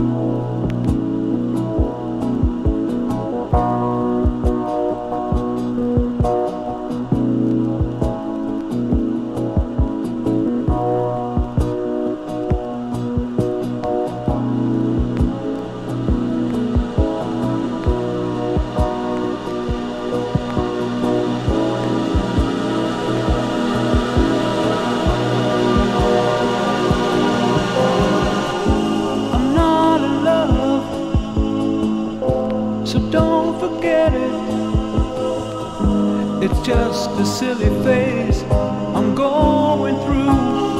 It's just a silly phase I'm going through.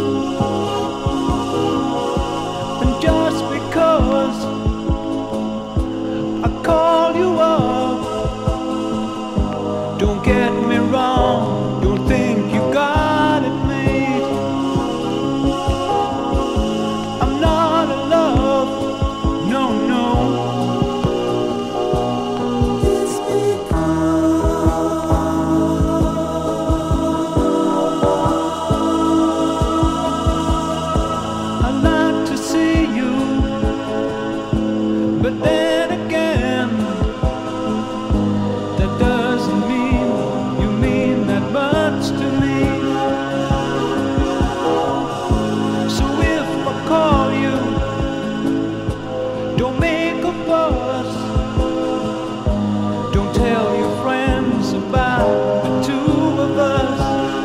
And just because I call you up, don't get me wrong, don't think you got it made. I'm not in love, no, no. But then again, that doesn't mean you mean that much to me. So if I call you, don't make a fuss. Don't tell your friends about the two of us.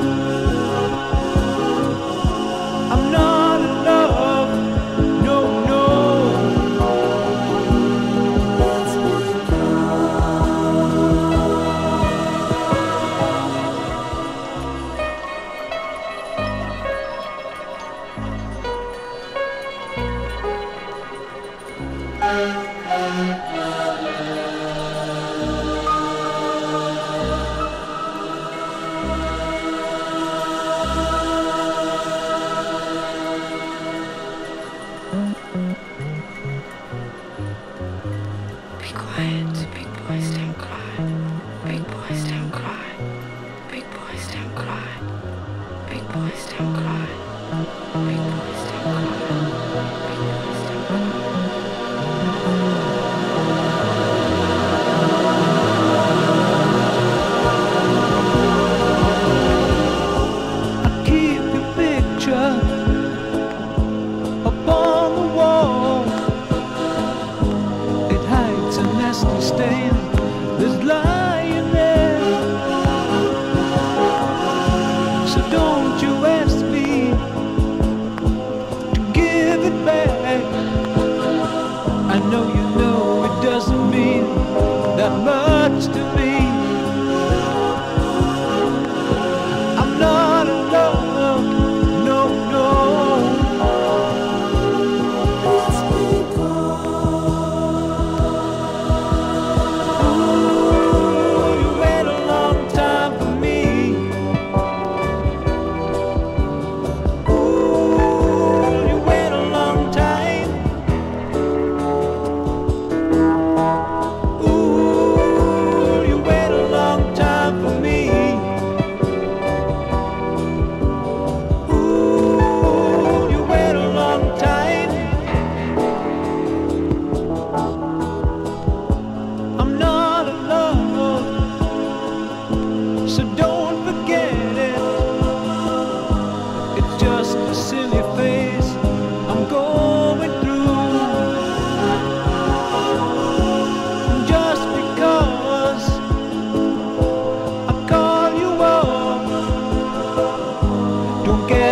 I'm not in love, no, no. Be quiet, big boys don't cry. Big boys don't cry. Big boys don't cry. Big boys don't cry. Big boys don't cry. Big boys don't cry. I keep your picture up on the wall. It hides a nasty stain that's lying there. So don't you ask me to give it back. I know you know it doesn't mean that much to me. I'm not in love, no, no. Ooh, you wait a long time for me. Ooh, you wait a long time. Ooh, you wait a long time for me. Ooh, you wait a long time. I'm not in love, so don't forget it. It's just a silly phase I'm going through. Just because I call you up, don't get